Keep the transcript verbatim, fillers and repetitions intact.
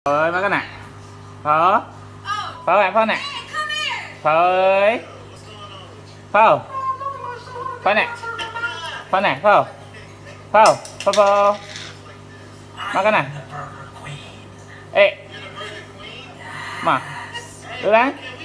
ơi mấy cái này phở phở bạn phở nè phở ơi phở phở nè phở nè phở phở phở phở mấy cái này ê mà đưa đấy